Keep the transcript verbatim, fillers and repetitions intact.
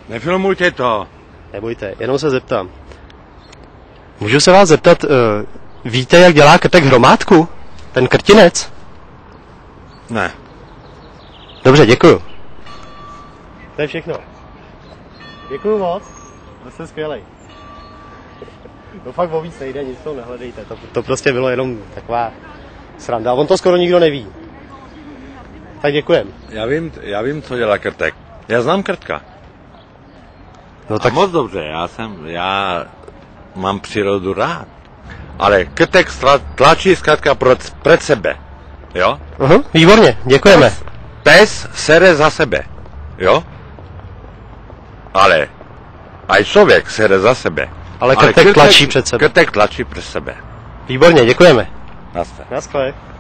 Nefilmujte to. Nebojte, jenom se zeptám. Můžu se vás zeptat, uh, víte, jak dělá krtek hromádku? Ten krtinec? Ne. Dobře, děkuju. To je všechno. Děkuju moc. To jste skvělej. No fakt o víc nejde, nic toho nehledejte. To, to prostě bylo jenom taková sranda. On to skoro nikdo neví. Tak děkujem. Já vím, já vím, co dělá krtek. Já znám krtka. No tak... A moc dobře, já jsem, já mám přírodu rád. Ale krtek tlačí zkrátka před sebe. Jo? Uh-huh, výborně, děkujeme. Pes, pes sere za sebe. Jo? Ale aj člověk sere za sebe. Ale krtek, Ale krtek tlačí před sebe. Krtek tlačí před sebe. Výborně, děkujeme. Naschle. Naschle.